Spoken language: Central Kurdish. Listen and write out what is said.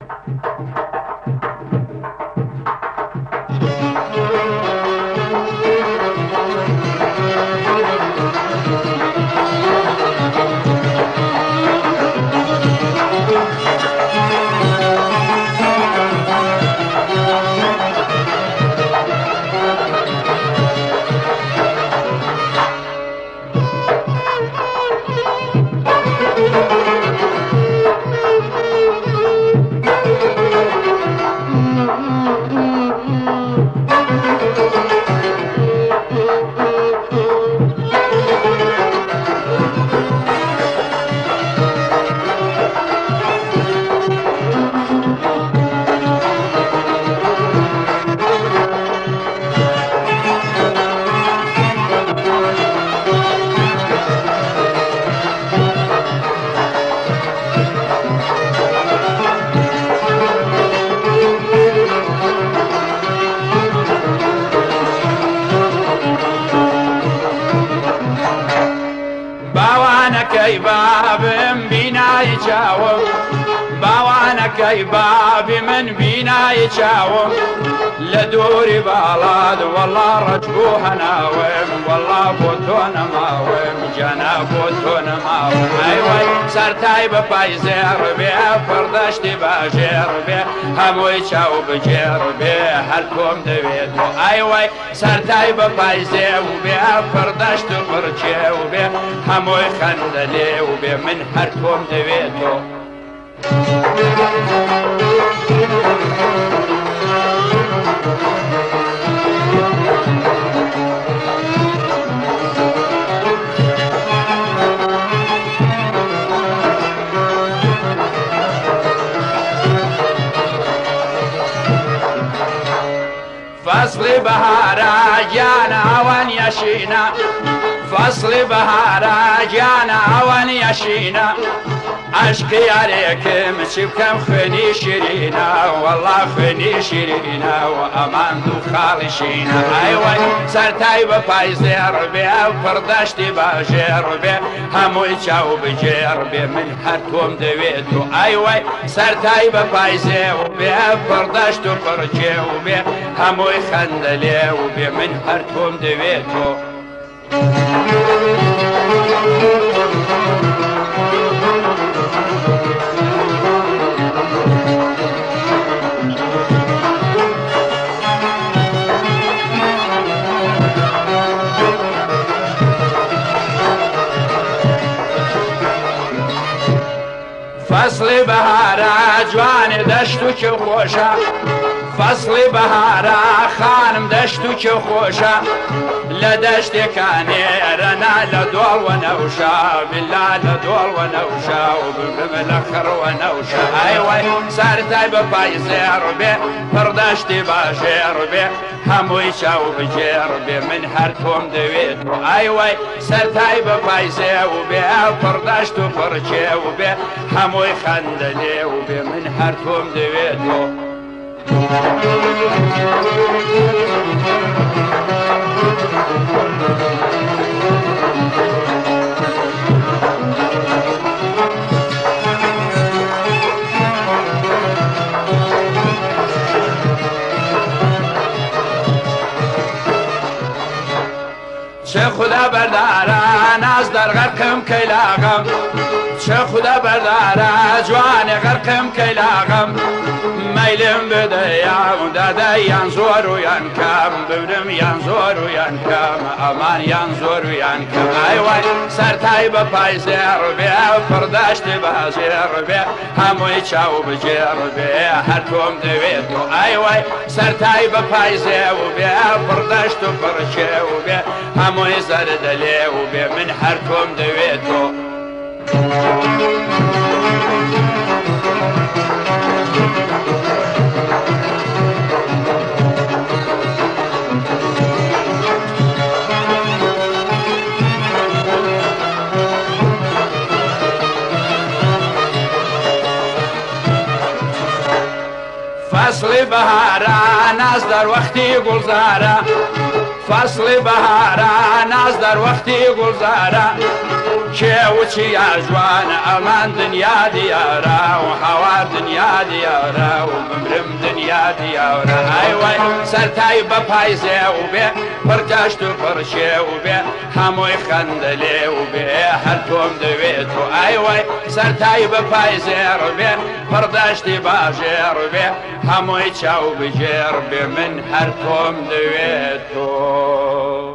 باوانەکەی بابم بینایی چاوم باوانەکەی بابی من بینایی چاوم لە دووری باڵات وەڵا ڕەج بوو هەناوم وەڵا بۆ تۆ نەماوم جانا بۆ تۆ نەماوم ئەیوەی سەرتای بە پای زێڕ بێ پڕدەشتی باژێڕ بێ هەمووی چاو بجێڕ بێ هەر تۆم دەوێت و ئەیوەی سەرتای بە پای زێو بێ پڕدەشت و پڕچێو بێ هەمووی خەندە لێو بێ من هەر تۆم دەوێتەوە فصل بهارا جانا وان يشينا فصل بهارا جانا وان يشينا عشقي عليكم شبكم خني شيرينا والله خني شيرينا وأمان دو خالشينا أيوة سرتاي بفاي زير بي وفردشتي باجير بي هموي چاو بجير بي من هرتوم دويتو أيوة سرتاي بفاي زير بي وفردشتو فرجيو بي هموي خندليو بي من هرتوم دويتو فصل بهارا جوان دشتو که خوشا فصل بهارا خانم دشتو که خوشا لدشت کانی رنا لدول و نوشا بلا لدول و نوشا وببم لخر و نوشا ایوای سرتای بپای زیر بی پردشتی باجیر بی هموی چاو بجیر بی من هر توم دوید ایوای سرتای بپای زیر بی پردشت و پرچه بی هموی خندلی بی من هر توم دوید چه خدا برداران از در غرقم کیلاغم چه خدا برداران جوان غرقم کیلاغم میلم بده یان داده یان زور و یان کم ببرم یان زور و یان کم امان یان زور و یان کم ایوای سرتای بپای زیر بی پردشت بازیر بی هموی چاو بجیر بی هر توم دوید ایوای سرتای بپای زیر بی پردشت و پرچه بی هموی زردلی بی من هر توم دوید فصل بهاران از در وقتی گلزاره فصل بهاران از در وقتی گلزاره چه و چی جوان امان دنیا دیاره و هوا دنیا دنیا دیارە و بمرم دنیا دیارە ئایوای سەرتای بە پایزێ و بێ پڕدەشت و پڕشێ و بێ هەمووی خەندەلێ و بێ هەر تۆم دەوێت و ئایوای سەرتای بە پایزێڕ بێ پڕدەشتی باژێڕ بێ هەمووی چاو بژێر بێ من هەر تۆم دەوێت و